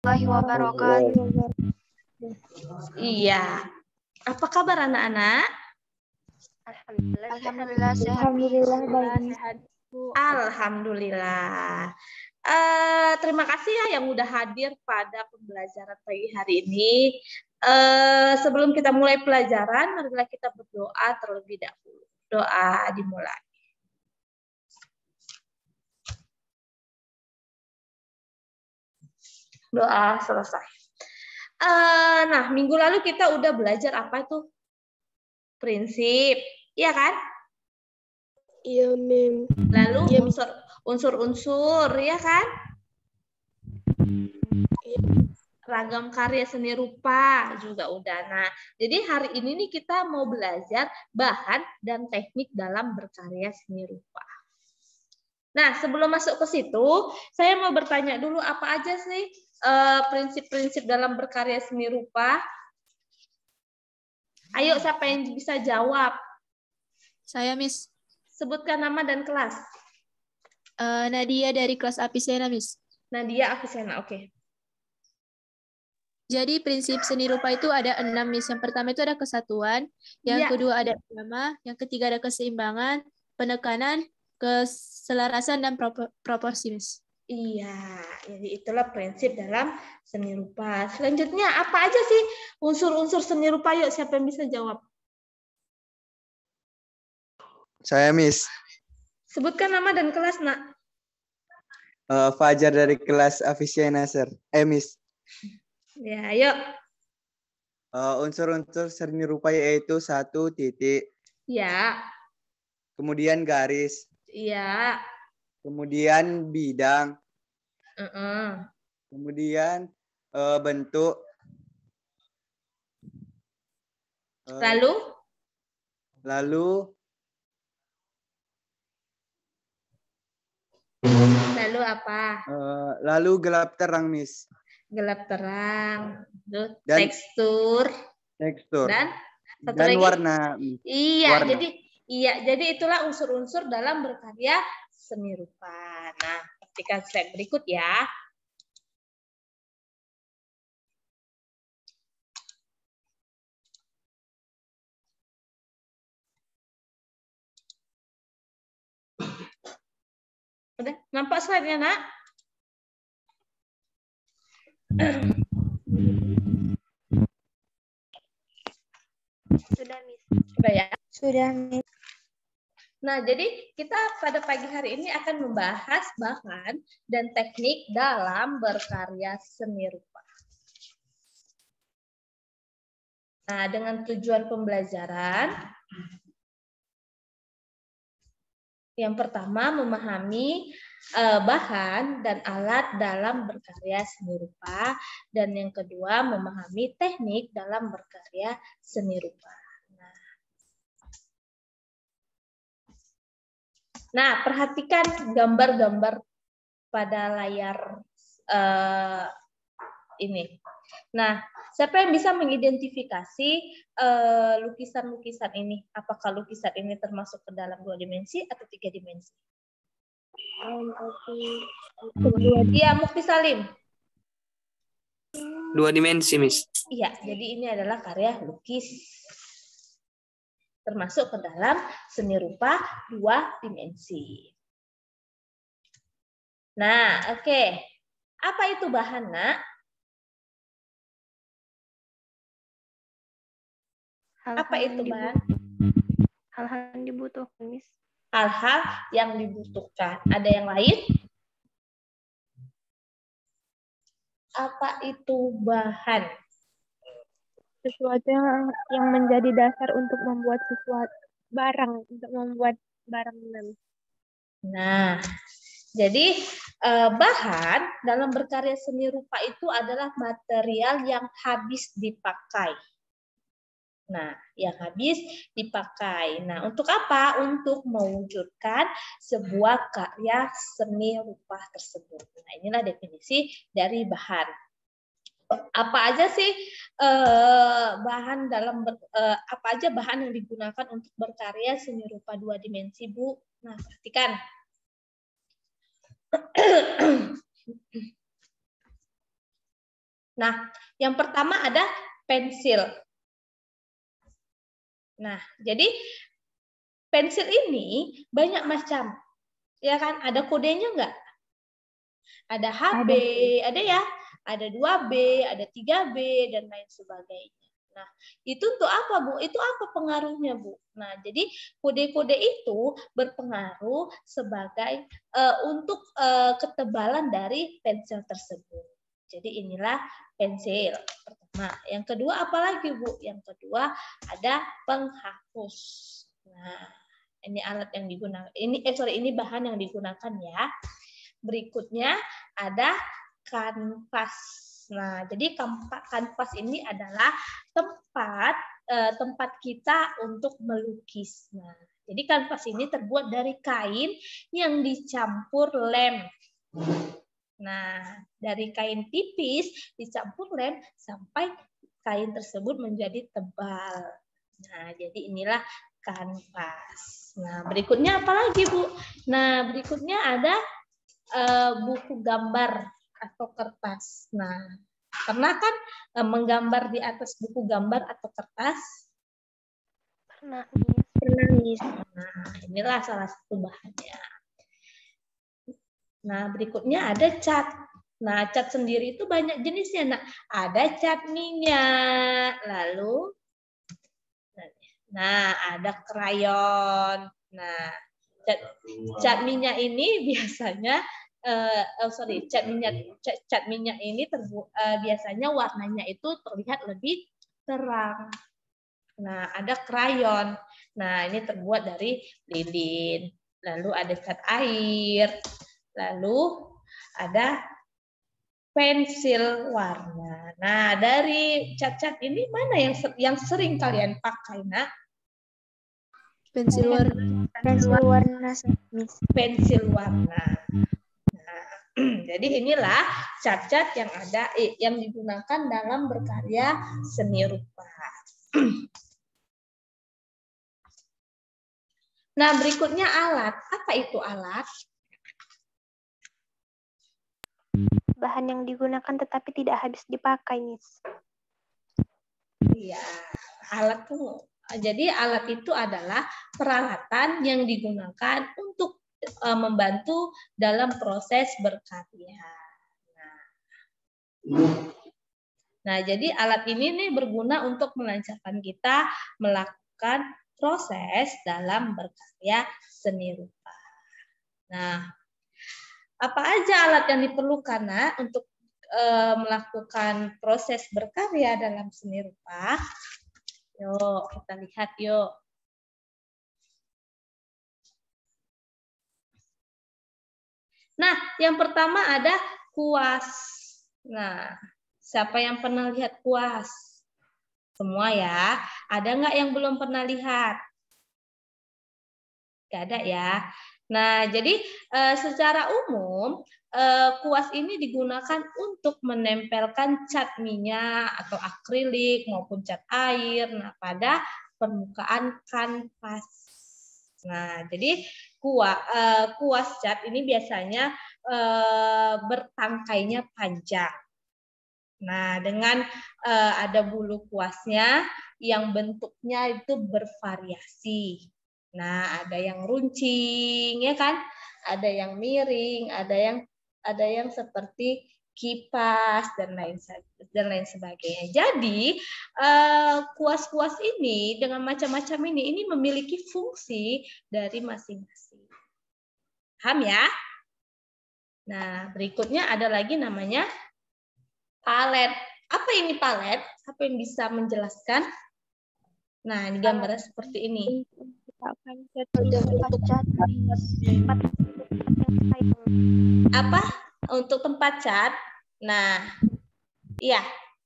wabarakatuh. Iya. Apa kabar anak-anak? Alhamdulillah sehat. Alhamdulillah baik. Sehat, Bu. Alhamdulillah. Terima kasih ya yang udah hadir pada pembelajaran pagi hari ini. Sebelum kita mulai pelajaran, marilah kita berdoa terlebih dahulu. Doa dimulai. Doa selesai. Nah, minggu lalu kita udah belajar apa itu? Prinsip, iya kan? Iya, Mim. Lalu unsur-unsur, ya kan? Ragam karya seni rupa juga udah. Nah, jadi hari ini nih kita mau belajar bahan dan teknik dalam berkarya seni rupa. Nah, sebelum masuk ke situ, saya mau bertanya dulu apa aja sih prinsip-prinsip dalam berkarya seni rupa? Ayo, siapa yang bisa jawab? Saya, Miss. Sebutkan nama dan kelas. Nadia dari kelas Apisena, Miss. Nadia Afisena, oke. Jadi prinsip seni rupa itu ada 6, Miss. Yang pertama itu ada kesatuan, yang Iya. kedua ada irama, yang ketiga ada keseimbangan, penekanan, keselarasan, dan proporsi, Miss. Iya, jadi itulah prinsip dalam seni rupa. Selanjutnya, apa aja sih unsur-unsur seni rupa? Yuk, siapa yang bisa jawab? Saya, Miss. Sebutkan nama dan kelas, Nak. Fajar dari kelas Avicenna, Sir. Miss. Ya, ayo. Unsur-unsur seni rupa yaitu 1 titik, Ya, kemudian garis, iya. kemudian bidang, kemudian bentuk, Lalu apa? Lalu gelap terang, Miss. Gelap terang, Dan tekstur, dan satu lagi? warna. Iya, warna. jadi itulah unsur-unsur dalam berkarya seni rupa. Nah, perhatikan slide berikut ya. Udah, nampak slide-nya, Nak? Sudah, Miss. Sudah ya? Sudah, Miss. Nah, jadi kita pada pagi hari ini akan membahas bahan dan teknik dalam berkarya seni rupa. Nah, dengan tujuan pembelajaran, yang pertama memahami bahan dan alat dalam berkarya seni rupa, dan yang kedua memahami teknik dalam berkarya seni rupa. Nah, perhatikan gambar-gambar pada layar ini. Nah, siapa yang bisa mengidentifikasi lukisan-lukisan ini? Apakah lukisan ini termasuk ke dalam 2 dimensi atau 3 dimensi? Iya, Mukti Salim. 2 dimensi, Miss. Iya, jadi ini adalah karya lukis. Termasuk ke dalam seni rupa 2 dimensi. Nah, oke. Apa itu bahan, Nak? Apa itu bahan? Hal-hal yang dibutuhkan, Miss. Hal-hal yang dibutuhkan. Ada yang lain? Apa itu bahan? Sesuatu yang menjadi dasar untuk membuat sesuatu barang, untuk membuat barang. Nah, jadi bahan dalam berkarya seni rupa itu adalah material yang habis dipakai. Nah, yang habis dipakai. Nah, untuk apa? Untuk mewujudkan sebuah karya seni rupa tersebut. Nah, inilah definisi dari bahan. Apa aja sih bahan dalam apa aja bahan yang digunakan untuk berkarya seni rupa 2 dimensi, Bu? Nah, perhatikan. Nah, yang pertama ada pensil. Nah, jadi pensil ini banyak macam. Ya kan, ada kodenya enggak? Ada HB, ada ya. Ada 2B, ada 3B, dan lain sebagainya. Nah, itu untuk apa, Bu? Itu apa pengaruhnya, Bu? Nah, jadi kode-kode itu berpengaruh sebagai untuk ketebalan dari pensil tersebut. Jadi inilah pensil pertama. Yang kedua apa lagi, Bu? Yang kedua ada penghapus. Nah, ini alat yang digunakan. Ini bahan yang digunakan ya. Berikutnya ada kanvas. Nah, jadi kanvas ini adalah tempat kita untuk melukis. Nah, jadi kanvas ini terbuat dari kain yang dicampur lem. Nah, dari kain tipis dicampur lem sampai kain tersebut menjadi tebal. Nah, jadi inilah kanvas. Nah, berikutnya apa lagi, Bu? Nah, berikutnya ada buku gambar atau kertas. Nah, pernah kan menggambar di atas buku gambar atau kertas? Pernah, Miss. Nah, inilah salah satu bahannya. Nah, berikutnya ada cat. Nah, cat sendiri itu banyak jenisnya. Nah, ada cat minyak, lalu ada krayon. Nah, cat minyak ini biasanya cat minyak ini biasanya warnanya itu terlihat lebih terang. Nah, ada krayon. Nah, ini terbuat dari lilin. Lalu ada cat air. Lalu ada pensil warna. Nah, dari cat-cat ini mana yang sering kalian pakai, Nak? Pensil warna. Pensil warna, Miss. Pensil warna. Nah, jadi inilah cat-cat yang digunakan dalam berkarya seni rupa. Nah, berikutnya alat. Apa itu alat? Bahan yang digunakan tetapi tidak habis dipakai, Miss. Iya, alat tuh. Jadi alat itu adalah peralatan yang digunakan untuk membantu dalam proses berkarya. Nah, jadi alat ini nih berguna untuk melancarkan kita melakukan proses dalam berkarya seni rupa. Nah, apa aja alat yang diperlukan untuk melakukan proses berkarya dalam seni rupa? Yuk, kita lihat yuk. Nah, yang pertama ada kuas. Nah, siapa yang pernah lihat kuas? Semua ya. Ada nggak yang belum pernah lihat? Nggak ada ya. Nah, jadi secara umum kuas ini digunakan untuk menempelkan cat minyak atau akrilik maupun cat air pada permukaan kanvas. Nah, jadi kuas cat ini biasanya bertangkainya panjang. Nah, dengan ada bulu kuasnya yang bentuknya itu bervariasi. Nah, ada yang runcing, ya kan? Ada yang miring, ada yang seperti kipas dan lain sebagainya. Jadi kuas-kuas ini dengan macam-macam ini memiliki fungsi dari masing-masing. Paham ya? Nah, berikutnya ada lagi namanya palet. Apa ini palet? Apa yang bisa menjelaskan? Nah, ini gambarnya seperti ini. Apa? Untuk tempat cat. Nah, iya.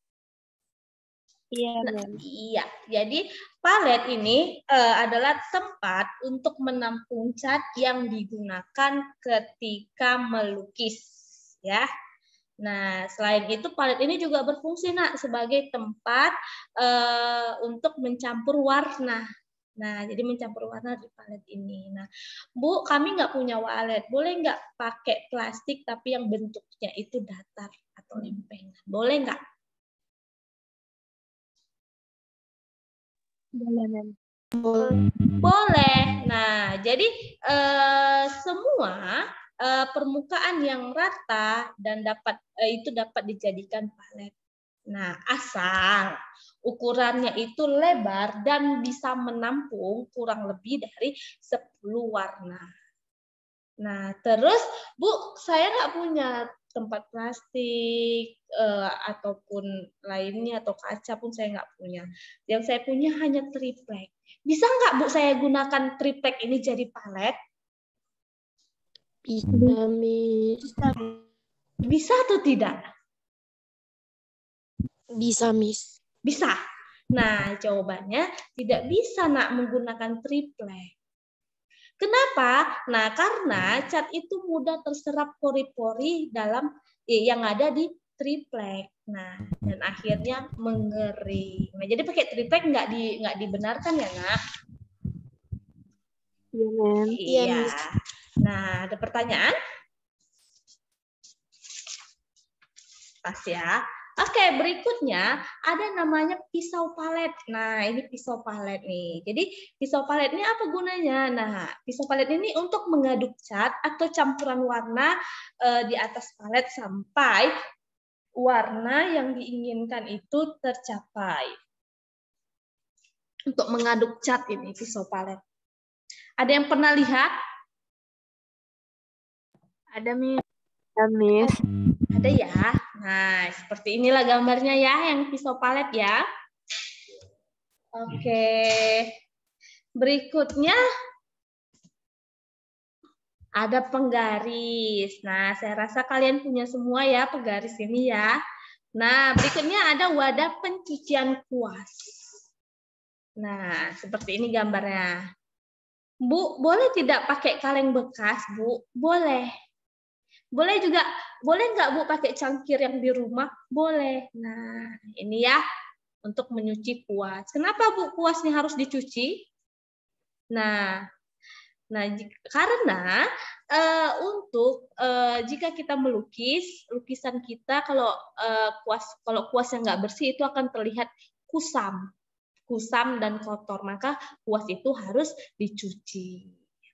Iya. Jadi palet ini adalah tempat untuk menampung cat yang digunakan ketika melukis, ya. Nah, selain itu palet ini juga berfungsi sebagai tempat untuk mencampur warna. Nah, jadi mencampur warna di palet ini. Nah, Bu, kami nggak punya walet. Boleh nggak pakai plastik tapi yang bentuknya itu datar atau lempengan? Boleh nggak? Boleh, Mem. Boleh. Nah, jadi semua permukaan yang rata dan itu dapat dijadikan palet. Nah, asal ukurannya itu lebar dan bisa menampung kurang lebih dari 10 warna. Nah, terus Bu, saya nggak punya tempat plastik ataupun lainnya atau kaca pun saya nggak punya. Yang saya punya hanya triplek. Bisa nggak Bu saya gunakan triplek ini jadi palet? Bisa, Miss. Bisa atau tidak? Bisa, Miss. Bisa. Nah, jawabannya tidak bisa nak menggunakan triplek. Kenapa? Nah, karena cat itu mudah terserap pori-pori dalam yang ada di triplek. Nah, dan akhirnya mengering. Nah, jadi pakai triplek nggak dibenarkan ya, Nak? Iya, Mem. Iya. Nah, ada pertanyaan? Pas ya. Oke, berikutnya ada namanya pisau palet. Nah, ini pisau palet nih. Jadi, pisau palet ini apa gunanya? Nah, pisau palet ini untuk mengaduk cat atau campuran warna di atas palet sampai warna yang diinginkan itu tercapai. Untuk mengaduk cat ini pisau palet. Ada yang pernah lihat? Ada, Miss. Ada, Miss. Ada ya. Nah, seperti inilah gambarnya ya, yang pisau palet ya. Oke. Berikutnya ada penggaris. Nah, saya rasa kalian punya semua ya penggaris ini ya. Nah, berikutnya ada wadah pencucian kuas. Nah, seperti ini gambarnya. Bu, boleh tidak pakai kaleng bekas, Bu? Boleh. Boleh juga, boleh nggak Bu pakai cangkir yang di rumah? Boleh. Nah, ini ya untuk menyuci kuas. Kenapa Bu kuasnya harus dicuci? Nah, karena untuk jika kita melukis, lukisan kita kalau kuasnya nggak bersih itu akan terlihat kusam dan kotor. Maka kuas itu harus dicuci.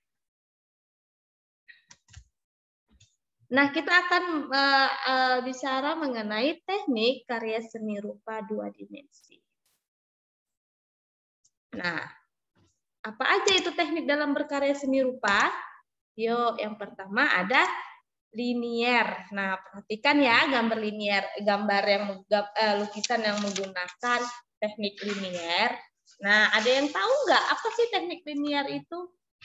Nah, kita akan bicara mengenai teknik karya seni rupa 2 dimensi. Nah, apa aja itu teknik dalam berkarya seni rupa? Yuk, yang pertama ada linier. Nah, perhatikan ya gambar linier, lukisan yang menggunakan teknik linier. Nah, ada yang tahu nggak apa sih teknik linier itu?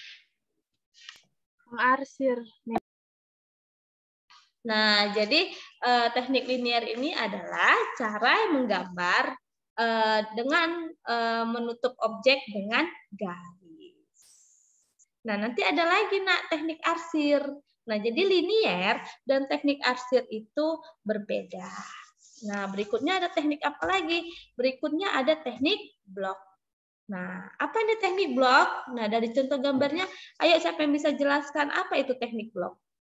Mengarsir. Nah, jadi teknik linier ini adalah cara menggambar dengan menutup objek dengan garis. Nah, nanti ada lagi Nak teknik arsir. Nah, jadi linier dan teknik arsir itu berbeda. Nah, berikutnya ada teknik apa lagi? Berikutnya ada teknik blok. Nah, apa ini teknik blok? Nah, dari contoh gambarnya, ayo siapa yang bisa jelaskan apa itu teknik blok?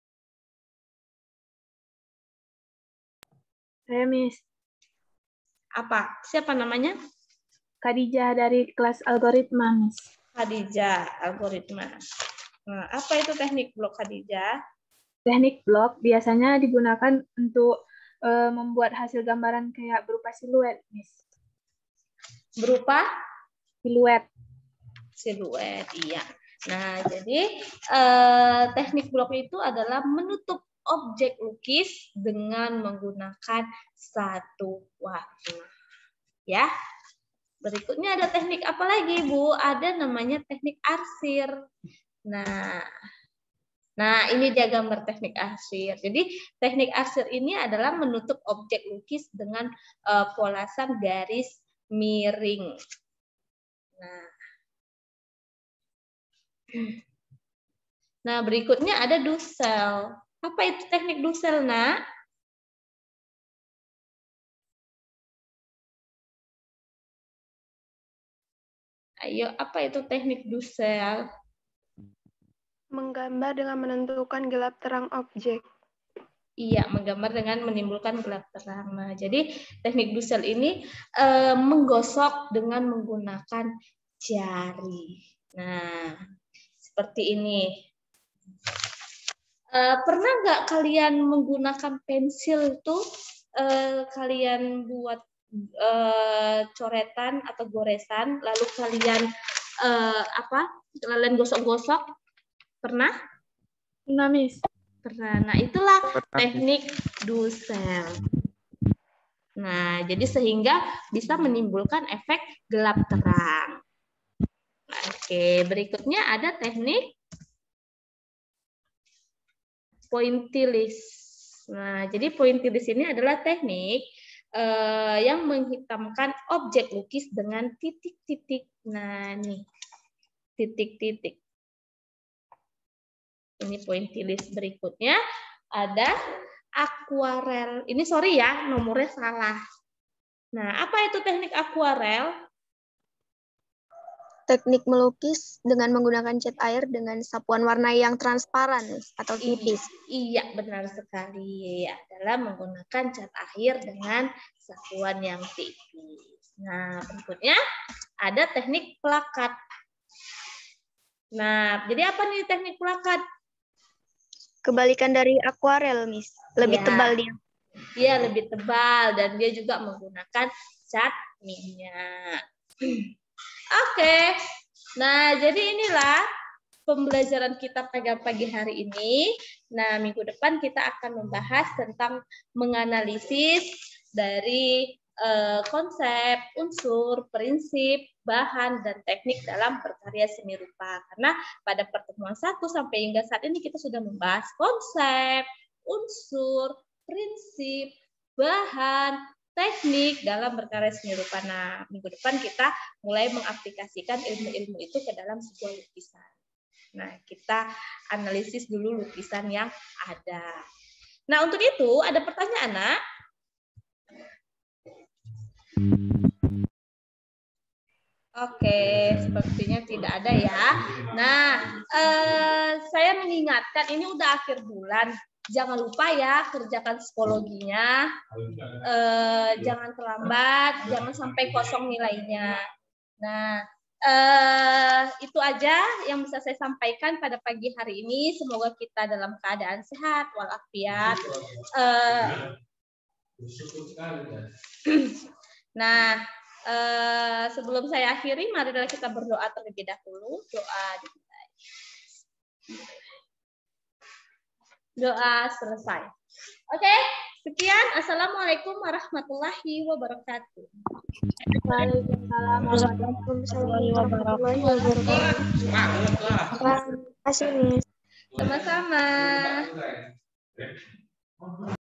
Saya, Miss. Apa? Siapa namanya? Khadijah dari kelas algoritma, Miss. Khadijah, algoritma. Nah, apa itu teknik blok, Khadijah? Teknik blok biasanya digunakan untuk membuat hasil gambaran kayak berupa siluet, Miss. Berupa? Siluet. Siluet, iya. Nah, jadi teknik blok itu adalah menutup objek lukis dengan menggunakan satu warna. Ya. Berikutnya ada teknik apa lagi, Bu? Ada namanya teknik arsir. Nah, ini dia gambar teknik arsir. Jadi, teknik arsir ini adalah menutup objek lukis dengan polasan garis miring. Nah, berikutnya ada dusel. Apa itu teknik dusel, Nak? Ayo, apa itu teknik dusel? Menggambar dengan menentukan gelap terang objek. Iya, menggambar dengan menimbulkan gelap terang. Nah, jadi teknik Dussel ini menggosok dengan menggunakan jari. Nah, seperti ini. Pernah nggak kalian menggunakan pensil tuh kalian buat coretan atau goresan, lalu kalian kalian gosok-gosok? Pernah? Nah, Miss. Pernah. Nah, itulah teknik Dussel. Nah, jadi sehingga bisa menimbulkan efek gelap terang. Oke, berikutnya ada teknik pointillis. Nah, jadi pointillis ini adalah teknik yang menghitamkan objek lukis dengan titik-titik. Nah, nih, titik-titik. Ini pointillis. Berikutnya ada akuarel. Ini sorry ya, nomornya salah. Nah, apa itu teknik akuarel? Teknik melukis dengan menggunakan cat air dengan sapuan warna yang transparan atau tipis. Iya, benar sekali. Adalah menggunakan cat air dengan sapuan yang tipis. Nah, berikutnya ada teknik plakat. Nah, jadi apa nih teknik plakat? Kebalikan dari akuarel, Miss. Lebih tebal dia. Iya, lebih tebal dan dia juga menggunakan cat minyak. Oke. Nah, jadi inilah pembelajaran kita pada pagi hari ini. Nah, minggu depan kita akan membahas tentang menganalisis dari konsep, unsur, prinsip, bahan, dan teknik dalam berkarya seni rupa. Karena pada pertemuan 1 sampai hingga saat ini kita sudah membahas konsep, unsur, prinsip, bahan, teknik dalam berkarya seni rupa. Nah, minggu depan kita mulai mengaplikasikan ilmu-ilmu itu ke dalam sebuah lukisan. Nah, kita analisis dulu lukisan yang ada. Nah, untuk itu ada pertanyaan, Nak? Oke, sepertinya tidak ada ya. Nah, saya mengingatkan ini udah akhir bulan. Jangan lupa ya kerjakan psikologinya. Jangan terlambat, jangan sampai kosong nilainya. Nah, itu aja yang bisa saya sampaikan pada pagi hari ini. Semoga kita dalam keadaan sehat walafiat. Nah, sebelum saya akhiri, marilah kita berdoa terlebih dahulu. Doa selesai. Oke, sekian. Assalamualaikum warahmatullahi wabarakatuh. Waalaikumsalam warahmatullahi wabarakatuh. Terima kasih, Miss. Sama-sama.